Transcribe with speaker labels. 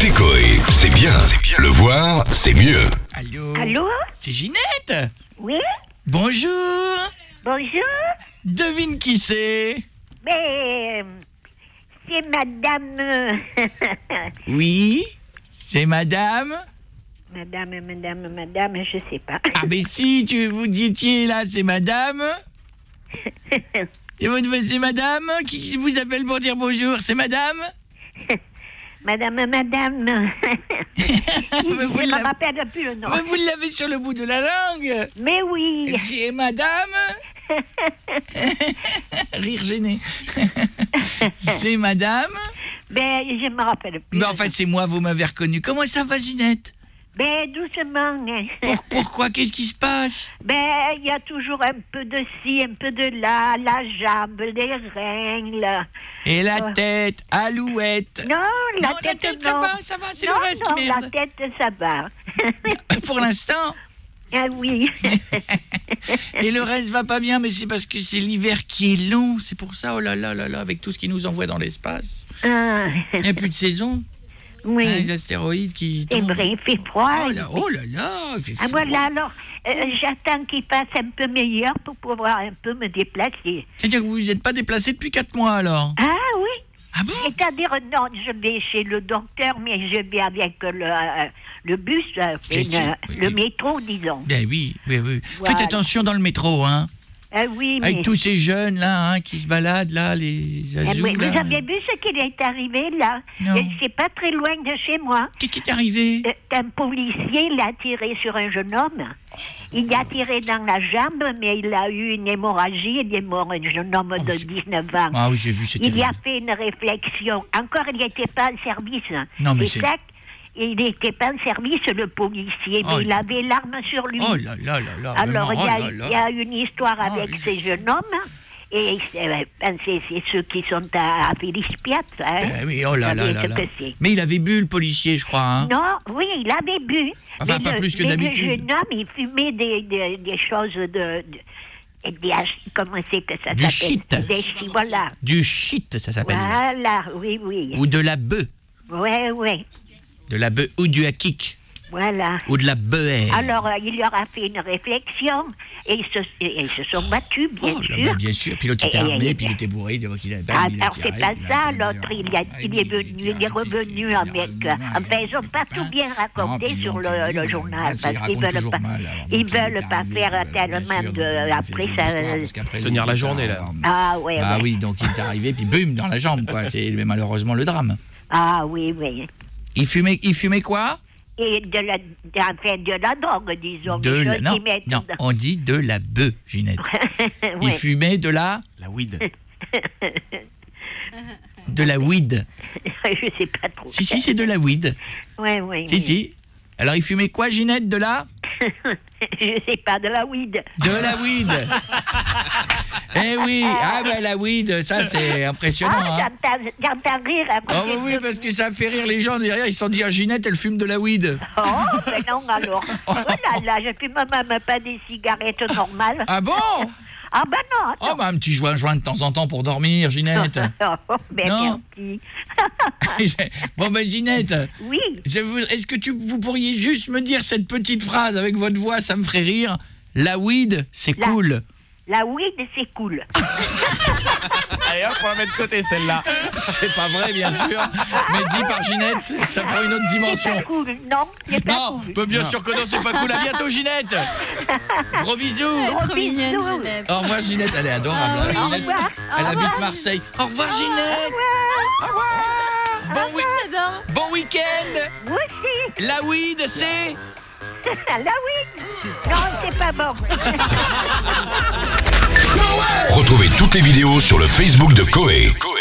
Speaker 1: Écoutez Coé, c'est bien. Le voir, c'est mieux.
Speaker 2: Allô?
Speaker 3: Allô?
Speaker 2: C'est Ginette?
Speaker 3: Oui?
Speaker 2: Bonjour.
Speaker 3: Bonjour?
Speaker 2: Devine qui c'est?
Speaker 3: Mais c'est madame...
Speaker 2: Oui? C'est madame?
Speaker 3: madame, je sais pas.
Speaker 2: Ah mais si, vous dites là, c'est madame? C'est madame qui vous appelle pour dire bonjour, c'est madame?
Speaker 3: Madame. Je ne me rappelle plus le nom.
Speaker 2: Mais vous l'avez sur le bout de la langue.
Speaker 3: Mais oui.
Speaker 2: C'est madame? Rire gêné. C'est madame?
Speaker 3: Ben, je ne me rappelle plus.
Speaker 2: Mais enfin, c'est moi, vous m'avez reconnu. Comment ça va, Ginette?
Speaker 3: Ben, doucement.
Speaker 2: Pourquoi? Qu'est-ce qui se passe?
Speaker 3: Ben, il y a toujours un peu de ci, un peu de là, la jambe, les reins, là.
Speaker 2: Et la tête, alouette.
Speaker 3: Non, la
Speaker 2: Non,
Speaker 3: tête,
Speaker 2: ça
Speaker 3: non.
Speaker 2: va, c'est le reste qui merde.
Speaker 3: La tête, ça va.
Speaker 2: Pour l'instant.
Speaker 3: Ah oui.
Speaker 2: Et le reste va pas bien, mais c'est parce que c'est l'hiver qui est long. C'est pour ça, oh là là là là, avec tout ce qui nous envoie dans l'espace.
Speaker 3: Ah.
Speaker 2: Il n'y a plus de saison.
Speaker 3: Oui.
Speaker 2: Les astéroïdes qui
Speaker 3: C'est
Speaker 2: tombent.
Speaker 3: vrai, il fait froid.
Speaker 2: Oh là là, il fait
Speaker 3: Ah
Speaker 2: froid.
Speaker 3: voilà, alors, j'attends qu'il fasse un peu meilleur pour pouvoir un peu me déplacer.
Speaker 2: C'est-à-dire que vous vous êtes pas déplacé depuis 4 mois, alors?
Speaker 3: Ah oui.
Speaker 2: Ah bon?
Speaker 3: C'est-à-dire, non, je vais chez le docteur, mais je vais avec le bus, le métro, disons.
Speaker 2: Ben oui.
Speaker 3: Voilà.
Speaker 2: Faites attention dans le métro, hein.
Speaker 3: Ah oui, mais...
Speaker 2: Avec tous ces jeunes, là, hein, qui se baladent, là, les azous,
Speaker 3: oui,
Speaker 2: là.
Speaker 3: vous avez vu ce qui est arrivé, là?
Speaker 2: Non.
Speaker 3: C'est pas très loin de chez moi.
Speaker 2: Qu'est-ce qui est arrivé?
Speaker 3: Un policier l'a tiré sur un jeune homme. Il l'a tiré dans la jambe, mais il a eu une hémorragie. Il est mort, un jeune homme de 19 ans.
Speaker 2: Ah oui, j'ai vu, c'était...
Speaker 3: Il y a fait une réflexion. Encore, il n'était pas en service.
Speaker 2: Non, mais
Speaker 3: c'est ça. Il n'était pas en service, le policier, mais il avait l'arme sur lui.
Speaker 2: Oh là là là là.
Speaker 3: Alors,
Speaker 2: vraiment,
Speaker 3: il y a une histoire avec ces jeunes hommes. Et c'est ceux qui sont à Filispiat. Hein.
Speaker 2: Oui, oh là là là là. Mais il avait bu, le policier, je crois. Hein.
Speaker 3: Non, oui, il avait bu.
Speaker 2: Enfin, pas plus que d'habitude.
Speaker 3: Le jeune homme, il fumait des choses comment c'est que ça s'appelle?
Speaker 2: Du shit.
Speaker 3: Voilà.
Speaker 2: Du shit, ça s'appelle.
Speaker 3: Voilà, oui.
Speaker 2: Ou de la bœuf.
Speaker 3: Ouais.
Speaker 2: De la bœuf ou du hakik.
Speaker 3: Voilà.
Speaker 2: Ou de la bœuf.
Speaker 3: Alors, il leur a fait une réflexion et ils se sont battus, bien sûr.
Speaker 2: Bah, bien sûr. Puis l'autre était armé, puis il était bourré.
Speaker 3: Alors, c'est pas ça. L'autre, il est revenu avec... Enfin, ils n'ont pas tout bien raconté sur le journal, parce qu'ils veulent pas faire tellement de... Après, ça...
Speaker 4: Tenir la journée, là.
Speaker 3: Ah, ouais.
Speaker 2: Ah oui, donc il est arrivé, puis boum, dans la jambe, quoi. C'est malheureusement le drame.
Speaker 3: Ah, oui.
Speaker 2: Il fumait quoi?
Speaker 3: Et de la drogue, disons.
Speaker 2: Non, on dit de la bœuf, Ginette.
Speaker 3: Ouais.
Speaker 2: Il fumait de la...
Speaker 4: La weed.
Speaker 2: De la weed.
Speaker 3: Je sais pas trop.
Speaker 2: Si, c'est de la weed.
Speaker 3: Oui.
Speaker 2: Si. Alors, il fumait quoi, Ginette, de la...
Speaker 3: Je sais pas, de la weed.
Speaker 2: De la weed. Eh oui, la weed, ça c'est impressionnant.
Speaker 3: Ah, j'entends rire.
Speaker 2: Oh oui, parce que ça fait rire les gens derrière, ils se sont dit, Ginette, elle fume de la weed.
Speaker 3: Oh, ben non, alors. Oh là, je fume même pas des cigarettes normales.
Speaker 2: Ah bon?
Speaker 3: Ah ben non, attends.
Speaker 2: Oh, bah un petit joint de temps en temps pour dormir, Ginette.
Speaker 3: Oh, ben
Speaker 2: non.
Speaker 3: Merci.
Speaker 2: Bon, ben Ginette.
Speaker 3: Oui.
Speaker 2: Est-ce que vous pourriez juste me dire cette petite phrase avec votre voix, ça me ferait rire. La weed, c'est cool.
Speaker 3: La weed, c'est cool.
Speaker 4: Allez hop, on va mettre de côté celle-là.
Speaker 2: C'est pas vrai, bien sûr. Mais dit par Ginette, ça prend une autre dimension.
Speaker 3: C'est pas cool, non, c'est pas cool.
Speaker 2: Non, bien sûr que non, c'est pas cool. À bientôt, Ginette. Gros bisous.
Speaker 5: Trop mignonne, Ginette.
Speaker 2: Au revoir, Ginette. Elle est adorable.
Speaker 5: Oui.
Speaker 3: Au revoir.
Speaker 2: Elle habite Marseille. Au revoir, Ginette. Au revoir.
Speaker 5: J'adore.
Speaker 2: Bon week-end.
Speaker 3: Vous aussi.
Speaker 2: La weed, c'est...
Speaker 3: La weed. Non, c'est pas bon.
Speaker 1: Retrouvez toutes les vidéos sur le Facebook de Coé.